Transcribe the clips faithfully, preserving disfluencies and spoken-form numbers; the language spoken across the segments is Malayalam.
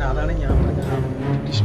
അതാണ് ഞാൻ പറഞ്ഞ ബ്രിട്ടീഷ്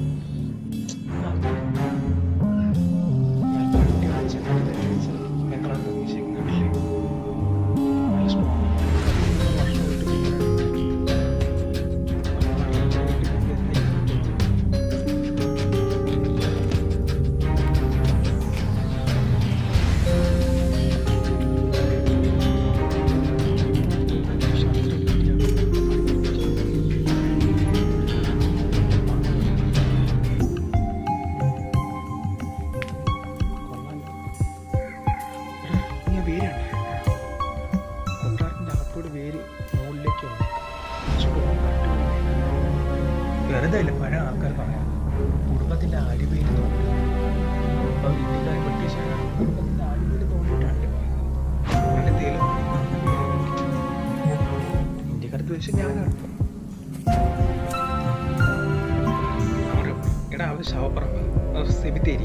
വെറുതെ ഇല്ല പഴയ ആൾക്കാർ പറയാം കുടുംബത്തിൻ്റെ അടിവേര് തോന്നി. അപ്പം ഇന്ത്യക്കാർ ബ്രിട്ടീഷുകാർ കുടുംബത്തിൻ്റെ അടിവേര് തോന്നിയിട്ടാണ് അങ്ങനെ എന്തെങ്കിലും ഇന്ത്യക്കാർക്ക് വെച്ച് ഞാനാണ് എടാ അവർ ശവപ്പറമ്പ് സെമിത്തേരി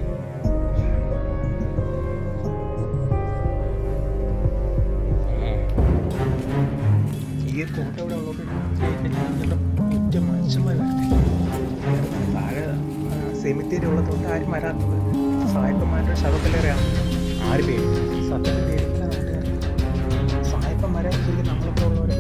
ഈ കോട്ട ഇവിടെ ഉള്ളതുകൊണ്ട് ഒറ്റ മനുഷ്യന്മാർ താഴെ സെമിത്തേരി ഉള്ളതുകൊണ്ട് ആരും വരാത്തത് സായിപ്പന്മാരുടെ ശവക്കല്ലേറെയാണ് ആര് പേര് സത്യത്തിൽ പേരില്ല നാട്ടുകാർ സായിപ്പന്മാരെ ശരിക്കും നമ്മളിപ്പോൾ ഉള്ളവരെ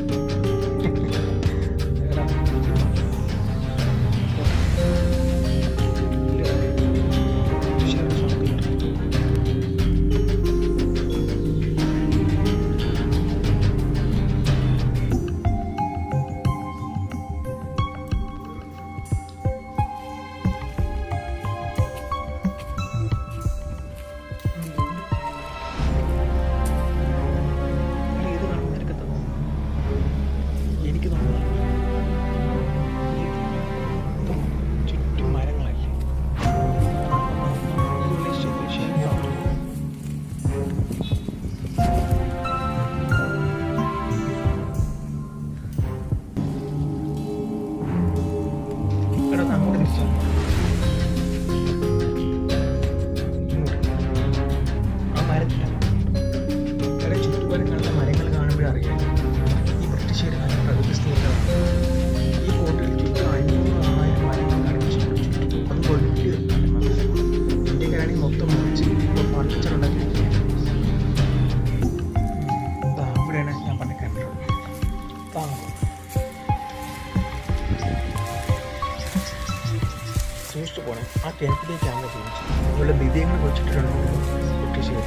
സൂക്ഷിച്ചു പോകണം. ആ കിണറ്റിലേക്കാണ് ചോദിച്ചു അതുപോലെ വിധേയങ്ങൾ കുഴിച്ചിട്ടുണ്ടോ ബ്രിട്ടീഷുകാർ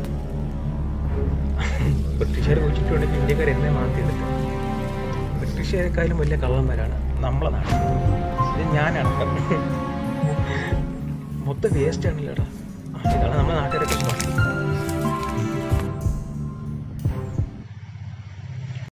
ബ്രിട്ടീഷുകാർ കുഴിച്ചിട്ടുണ്ടെങ്കിൽ ഇന്ത്യക്കാർ എന്നെ മാറ്റിയെടുക്കും. ബ്രിട്ടീഷുകാരെക്കാളും വലിയ കള്ളന്മാരാണ് നമ്മളെ നാട്ടിൽ. ഇത് ഞാനാണ് മൊത്തം വേസ്റ്റ് ആണല്ലോടാ. ഇതാണ് നമ്മുടെ നാട്ടുകാരെ കുറിച്ച്